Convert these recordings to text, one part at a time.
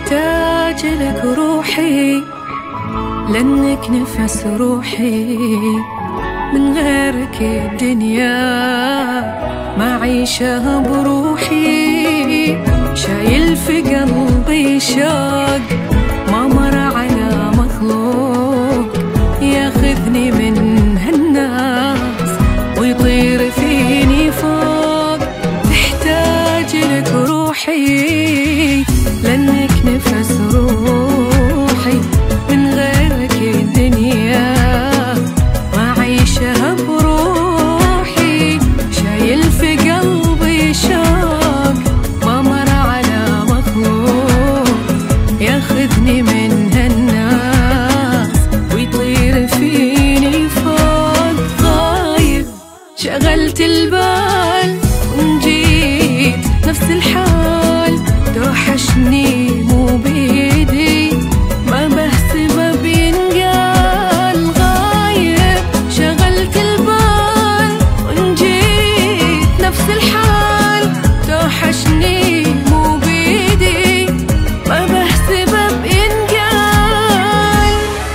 تحتاج لك روحي، لأنك نفس روحي، من غيرك الدنيا ما عيشها بروحي. شايل في قلبي شوق ما مر على مخلوق، ياخذني من هالناس ويطير فيني فوق. تحتاج لك روحي، لأنك نفس روحي، من غيرك الدنيا ما عيشها بروحي. شايل في قلبي شوق ما مر على مخلوق، ياخذني من هالناس ويطير فيني فوق. غايب شغلت البال ونجيت نفس الحال، توحشني مو بيدي ما بحسبه بينقال. غايب شغلت البال ونجيت نفس الحال، توحشني مو بيدي ما بحسبه بينقال.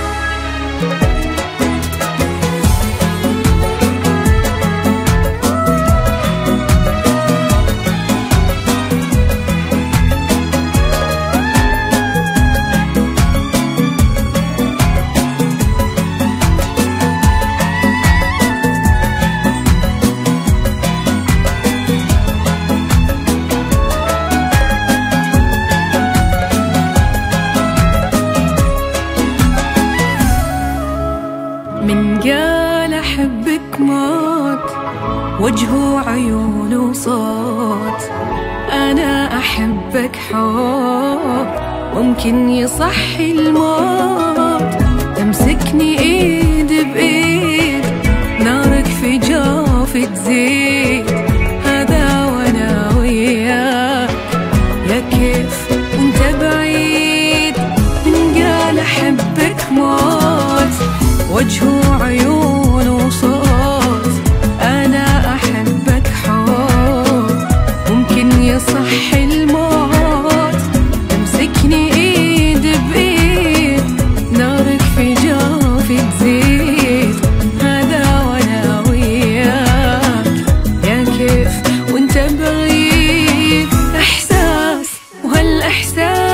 من قال أحبك موت، وجهه عيون وصوت. أنا أحبك حب ممكن يصحي الموت. تمسكني إيد بإيد، نارك في جوفي تزيد. هذا وأنا وياك، يا كيف وانت بعيد. من قال أحبك موت، وجهه عيون وصوت. أنا أحبك حب ممكن يصحي الموت. تمسكني إيد بإيد، نارك في جوفي تزيد. هذا وأنا وياك، يا كيف وانت بعيد. إحساس وهالإحساس